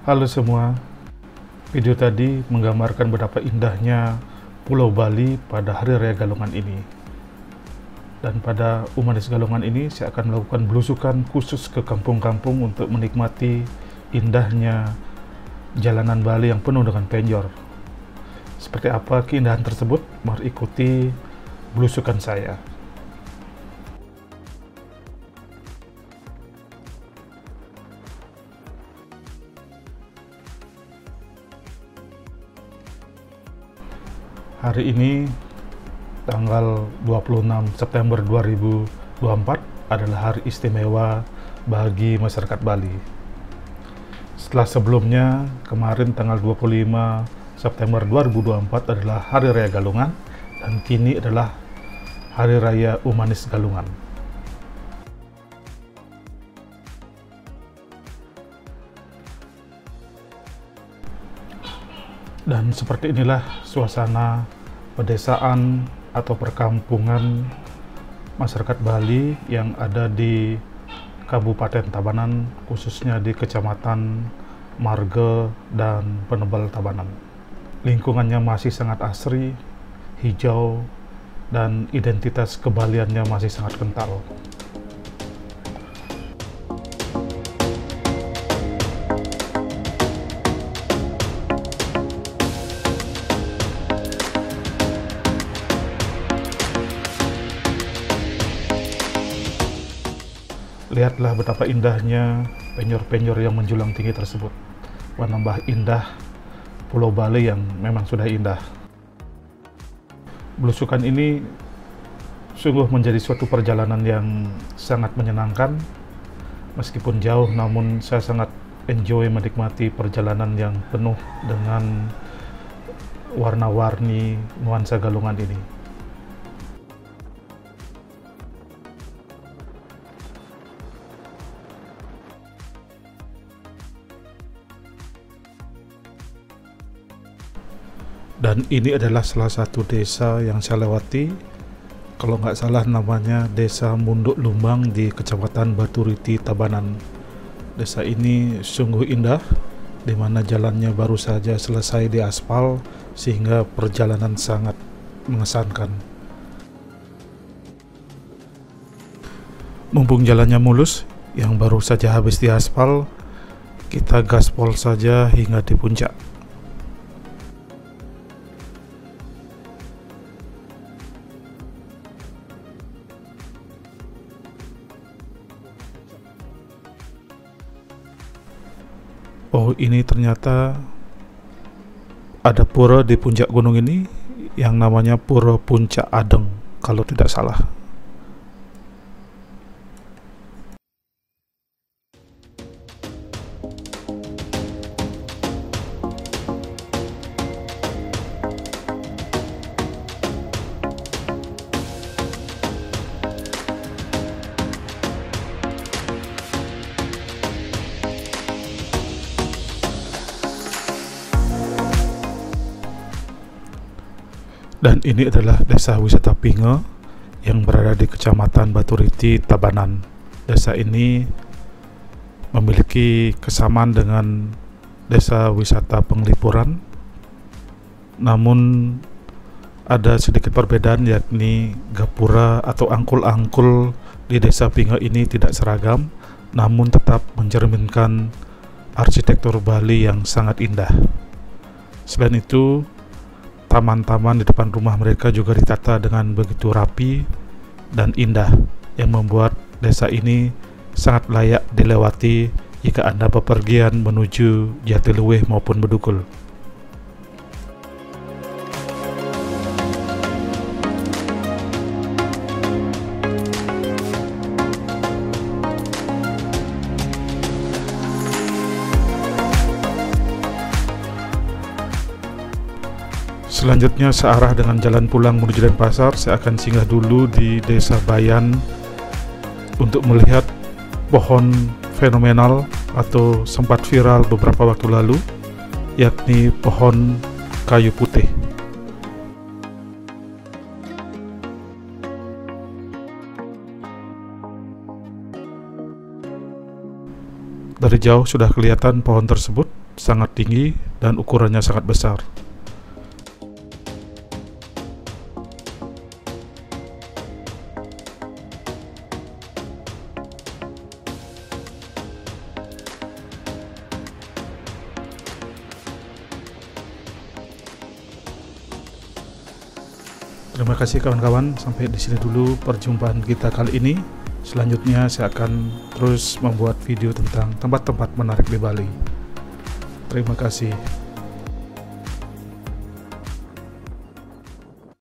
Halo semua, video tadi menggambarkan betapa indahnya Pulau Bali pada Hari Raya Galungan ini. Dan pada Umanis Galungan ini saya akan melakukan belusukan khusus ke kampung-kampung untuk menikmati indahnya jalanan Bali yang penuh dengan penjor. Seperti apa keindahan tersebut? Mari ikuti belusukan saya. Hari ini, tanggal 26 September 2024 adalah hari istimewa bagi masyarakat Bali. Setelah sebelumnya, kemarin tanggal 25 September 2024 adalah Hari Raya Galungan, dan kini adalah Hari Raya Umanis Galungan. Dan seperti inilah suasana pedesaan atau perkampungan masyarakat Bali yang ada di Kabupaten Tabanan, khususnya di Kecamatan Marga dan Penebel Tabanan. Lingkungannya masih sangat asri, hijau, dan identitas kebaliannya masih sangat kental. Lihatlah betapa indahnya penjor-penjor yang menjulang tinggi tersebut. Menambah indah Pulau Bali yang memang sudah indah. Belusukan ini sungguh menjadi suatu perjalanan yang sangat menyenangkan. Meskipun jauh, namun saya sangat enjoy menikmati perjalanan yang penuh dengan warna-warni nuansa Galungan ini. Dan ini adalah salah satu desa yang saya lewati. Kalau nggak salah namanya Desa Munduk Lumbang di Kecamatan Baturiti, Tabanan. Desa ini sungguh indah, di mana jalannya baru saja selesai diaspal, sehingga perjalanan sangat mengesankan. Mumpung jalannya mulus, yang baru saja habis diaspal, kita gaspol saja hingga di puncak. Oh, ini ternyata ada pura di puncak gunung ini yang namanya Pura Puncak Adeng, kalau tidak salah. Dan ini adalah desa wisata Pinge yang berada di Kecamatan Baturiti, Tabanan. Desa ini memiliki kesamaan dengan desa wisata Penglipuran, namun ada sedikit perbedaan, yakni gapura atau angkul-angkul di desa Pinge ini tidak seragam, namun tetap mencerminkan arsitektur Bali yang sangat indah. Selain itu, taman-taman di depan rumah mereka juga ditata dengan begitu rapi dan indah, yang membuat desa ini sangat layak dilewati jika Anda bepergian menuju Jatiluwih maupun Bedugul. Selanjutnya, searah dengan jalan pulang menuju Denpasar, saya akan singgah dulu di Desa Bayan untuk melihat pohon fenomenal atau sempat viral beberapa waktu lalu, yakni pohon kayu putih. Dari jauh sudah kelihatan pohon tersebut, sangat tinggi dan ukurannya sangat besar. Terima kasih kawan-kawan, sampai di sini dulu perjumpaan kita kali ini. Selanjutnya saya akan terus membuat video tentang tempat-tempat menarik di Bali. Terima kasih.